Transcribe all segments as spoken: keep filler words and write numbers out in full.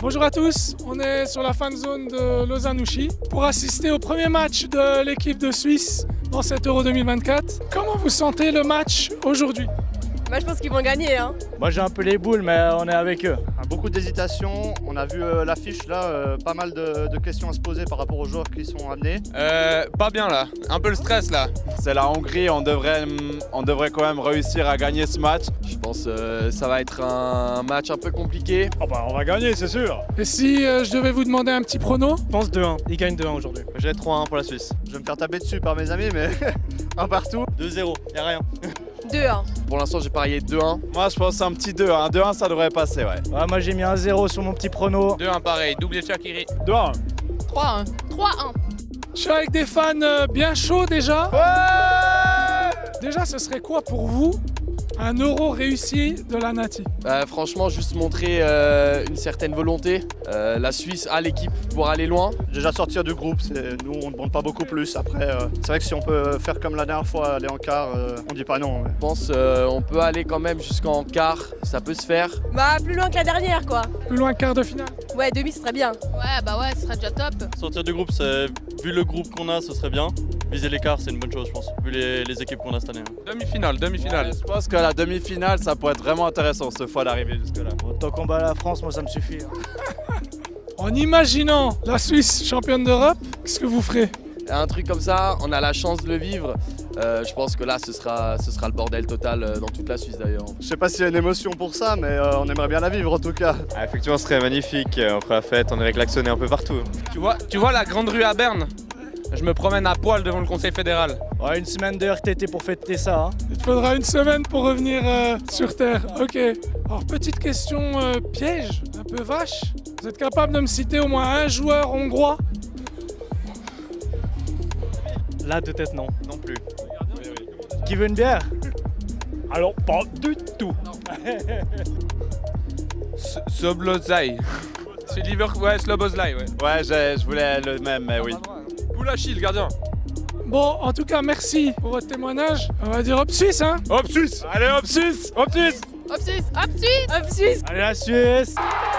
Bonjour à tous, on est sur la fan zone de Lausanne-Ouchy pour assister au premier match de l'équipe de Suisse dans cet Euro deux mille vingt-quatre. Comment vous sentez le match aujourd'hui? Moi je pense qu'ils vont gagner. Hein. Moi j'ai un peu les boules mais on est avec eux. Beaucoup d'hésitation, on a vu euh, l'affiche là, euh, pas mal de, de questions à se poser par rapport aux joueurs qui sont amenés. Euh, pas bien là, un peu le stress là. C'est la Hongrie, on devrait, on devrait quand même réussir à gagner ce match. Je pense que euh, ça va être un match un peu compliqué. Oh bah on va gagner c'est sûr. Et si euh, je devais vous demander un petit prono? Je pense deux un, ils gagnent deux un aujourd'hui. Je vais trois un pour la Suisse. Je vais me faire taper dessus par mes amis mais un partout. deux zéro, y'a rien. deux un. Pour l'instant j'ai parié deux un. Moi je pense un petit deux un, deux un ça devrait passer ouais. Ouais moi j'ai mis un zéro sur mon petit prono. deux un pareil, doublé Shaqiri. deux un. trois un. trois un. Je suis avec des fans euh, bien chauds déjà. Ouais déjà ce serait quoi pour vous un euro réussi de la Nati? Euh, franchement juste montrer euh, une certaine volonté. Euh, la Suisse a l'équipe pour aller loin. Déjà sortir du groupe, nous on ne demande pas beaucoup plus. Après euh, c'est vrai que si on peut faire comme la dernière fois, aller en quart, euh, on dit pas non. Ouais. Je pense euh, on peut aller quand même jusqu'en quart, ça peut se faire. Bah plus loin que la dernière quoi. Plus loin que quart de finale? Ouais, demi ce serait bien. Ouais bah ouais, ce serait déjà top. Sortir du groupe, vu le groupe qu'on a, ce serait bien. Viser l'écart, c'est une bonne chose je pense, vu les, les équipes qu'on a cette année. Hein. Demi-finale, demi-finale. Ouais, je pense que la demi-finale ça pourrait être vraiment intéressant cette fois d'arriver jusque là. Bon, tant qu'on bat la France, moi ça me suffit. Hein. En imaginant la Suisse championne d'Europe, qu'est-ce que vous ferez? Un truc comme ça, on a la chance de le vivre. Euh, je pense que là, ce sera, ce sera le bordel total euh, dans toute la Suisse d'ailleurs. Je sais pas s'il y a une émotion pour ça, mais euh, on aimerait bien la vivre en tout cas. Ah, effectivement, ce serait magnifique. On ferait la fête, on irait klaxonner un peu partout. Tu vois, tu vois la grande rue à Berne? Je me promène à poil devant le Conseil fédéral. Ouais, une semaine de R T T pour fêter ça. Hein. Il te faudra une semaine pour revenir euh, sur Terre. Ok. Alors, petite question euh, piège, un peu vache. Vous êtes capable de me citer au moins un joueur hongrois? Là, de tête, non. Non plus. Qui veut une bière? Alors, pas du tout. Soblozai. C'est Liverpool, ouais, Slobozlai, ouais. Ouais, je, je voulais le même, mais oui. Poulachi, le gardien. Bon, en tout cas, merci pour votre témoignage. On va dire hop Suisse, hein? Hop Suisse. Allez hop Suisse, hop Suisse. Hop Suisse, hop Suisse, Hop Suisse. Allez la Suisse.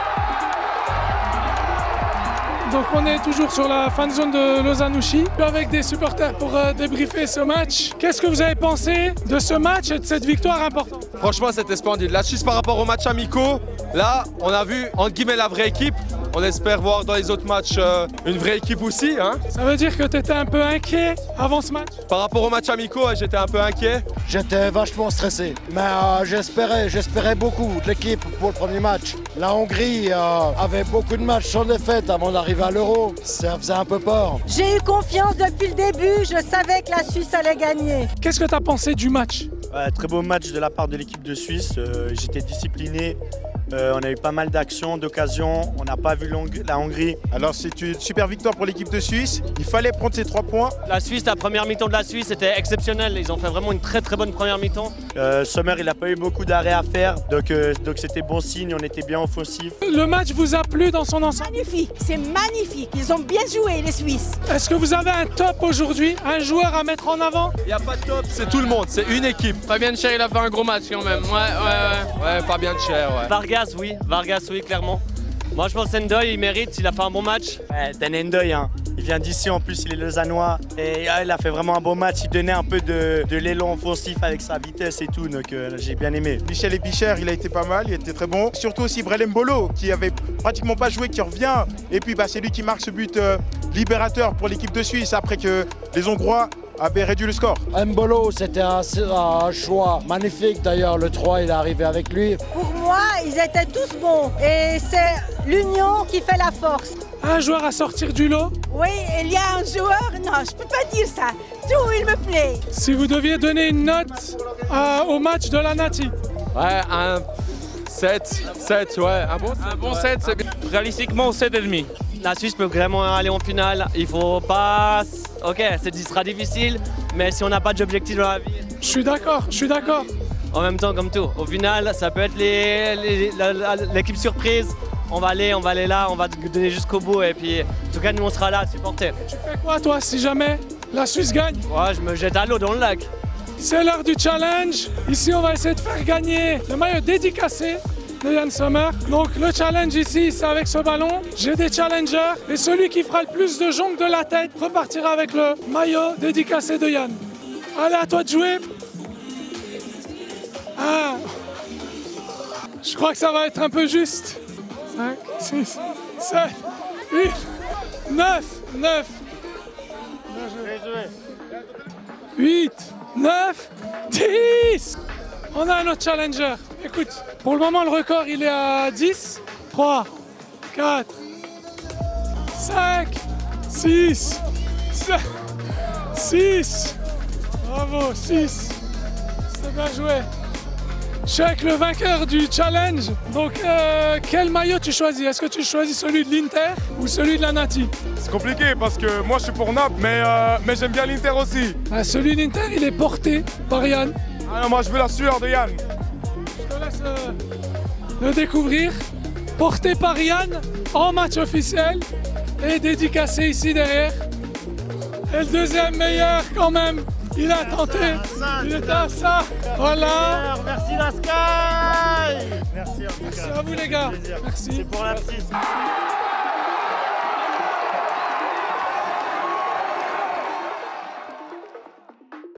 Donc on est toujours sur la fan zone de Lausanne-Ouchy avec des supporters pour euh, débriefer ce match. Qu'est-ce que vous avez pensé de ce match et de cette victoire importante? Franchement, c'était splendide. La Suisse par rapport aux matchs amicaux, là, on a vu entre guillemets la vraie équipe. On espère voir dans les autres matchs euh, une vraie équipe aussi. Hein. Ça veut dire que tu étais un peu inquiet avant ce match? Par rapport aux matchs amicaux, j'étais un peu inquiet. J'étais vachement stressé, mais euh, j'espérais, j'espérais beaucoup de l'équipe pour le premier match. La Hongrie euh, avait beaucoup de matchs sans défaite avant d'arriver à l'Euro, ça faisait un peu peur. J'ai eu confiance depuis le début, je savais que la Suisse allait gagner. Qu'est-ce que tu as pensé du match? Ouais, très beau match de la part de l'équipe de Suisse, euh, j'étais discipliné. Euh, on a eu pas mal d'actions, d'occasions, on n'a pas vu la Hongrie. Alors c'est une super victoire pour l'équipe de Suisse, il fallait prendre ces trois points. La Suisse, la première mi-temps de la Suisse était exceptionnelle, ils ont fait vraiment une très très bonne première mi-temps. Euh, Sommer il n'a pas eu beaucoup d'arrêts à faire, donc euh, donc c'était bon signe, on était bien offensif. Le match vous a plu dans son ensemble? Magnifique, c'est magnifique, ils ont bien joué les Suisses. Est-ce que vous avez un top aujourd'hui, un joueur à mettre en avant? Il n'y a pas de top, c'est tout le monde, c'est une équipe. Fabien Cher, il a fait un gros match quand même. Ouais, ouais, ouais. Ouais, Fabien Cher, ouais. Vargas, oui, Vargas, oui, clairement. Moi, je pense que Ndoye, il mérite, il a fait un bon match. Ouais, Dan Ndoye, hein. Il vient d'ici, en plus, il est lausannois. Et ah, il a fait vraiment un beau match, il donnait un peu de, de l'élan offensif avec sa vitesse et tout, donc euh, j'ai bien aimé. Michel Ebicher, il a été pas mal, il était très bon. Surtout aussi Brelem Bolo, qui avait pratiquement pas joué, qui revient. Et puis bah, c'est lui qui marque ce but euh, libérateur pour l'équipe de Suisse, après que les Hongrois avait réduit le score. Mbolo, c'était un, un choix magnifique d'ailleurs, le trois il est arrivé avec lui. Pour moi, ils étaient tous bons et c'est l'union qui fait la force. Un joueur à sortir du lot? Oui, il y a un joueur, non, je peux pas dire ça, tout il me plaît. Si vous deviez donner une note à, au match de la Nati? Ouais, un sept, sept, ouais, un bon sept. Un bon sept, c'est bien. Réalistiquement, sept virgule cinq. La Suisse peut vraiment aller en finale, il faut pas... Ok, ce sera difficile, mais si on n'a pas d'objectif dans la vie... Je suis d'accord, je suis d'accord. En même temps, comme tout, au final, ça peut être l'équipe surprise. On va aller, on va aller là, on va donner jusqu'au bout et puis en tout cas nous on sera là à supporter. Tu fais quoi toi si jamais la Suisse gagne? Ouais, je me jette à l'eau dans le lac. C'est l'heure du challenge. Ici on va essayer de faire gagner le maillot dédicacé de Yann Sommer. Donc le challenge ici, c'est avec ce ballon. J'ai des challengers et celui qui fera le plus de jongles de la tête repartira avec le maillot dédicacé de Yann. Allez, à toi de jouer. Ah. Je crois que ça va être un peu juste. cinq, six, sept, huit, neuf, neuf. huit, neuf, dix. On a un autre challenger. Écoute, pour le moment, le record, il est à dix. trois, quatre, cinq, six, sept, six. Bravo, six. C'est bien joué. Je suis avec le vainqueur du challenge. Donc, euh, quel maillot tu choisis? Est-ce que tu choisis celui de l'Inter ou celui de la Nati? C'est compliqué parce que moi je suis pour Naples, mais, euh, mais j'aime bien l'Inter aussi. Ah, celui d'Inter, il est porté par Yann. Ah non, moi je veux la sueur de Yann. Je te laisse euh, le découvrir. Porté par Yann en match officiel et dédicacé ici derrière. Et le deuxième meilleur quand même. Il a tenté, il était à ça, voilà. Merci la Sky. Merci, Merci à vous les gars, merci. C'est pour la petite.